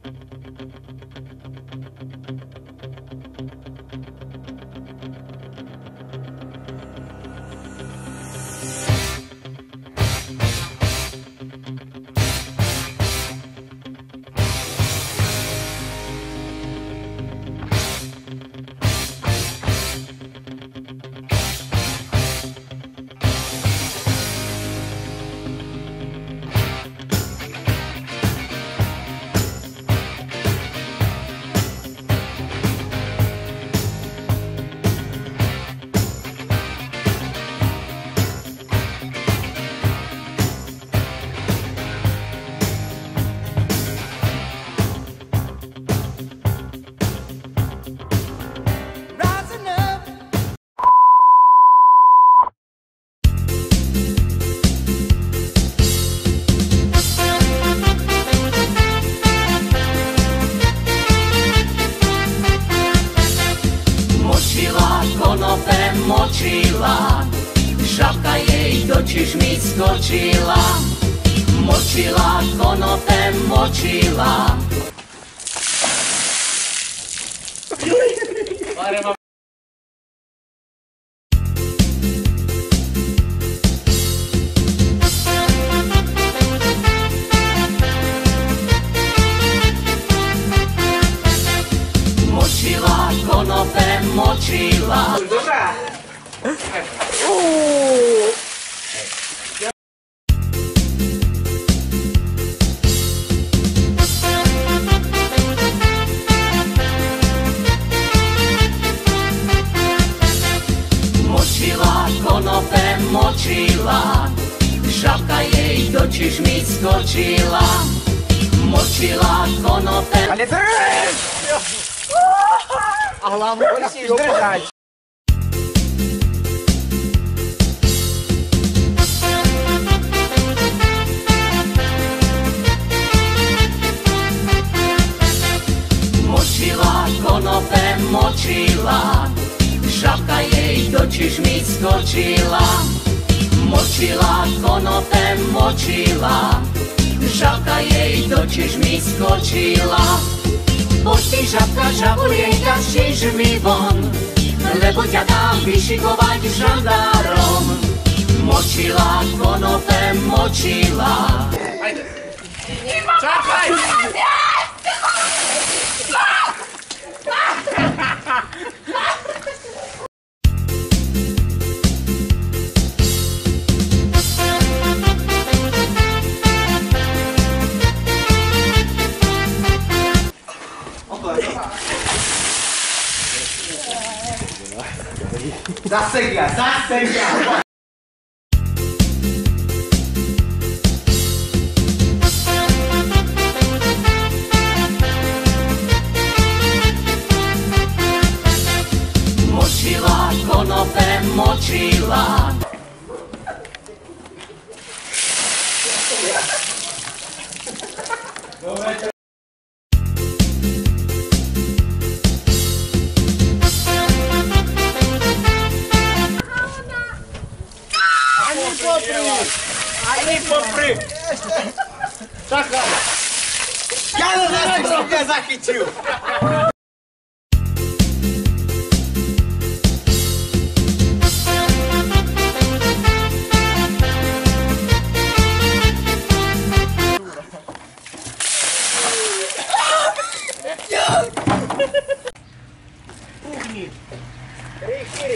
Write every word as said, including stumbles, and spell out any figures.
Močila, žabka jej do čižmy skočila, močila, konope močila. Močila, konope močila. Močila, konope močila, žabka jej do čižmy skočila, močila, konope. Ale drž! A hlavu musíš držať. Močila, konope močila, žabka jej do čižmy skočila, močila, konope močila, žabka jej do čižmy skočila. Poď ty, žabka, žabuliej, dá z čižmy von, lebo ťa dám vyšikovať žandárom. Močila, konope močila. Ajde. Čakaj! Zasegia, zasegia! Močila, konope močila. Ani popri! Čakaj! Ja na nás som ťa zachytil! Puhni! Rýchli!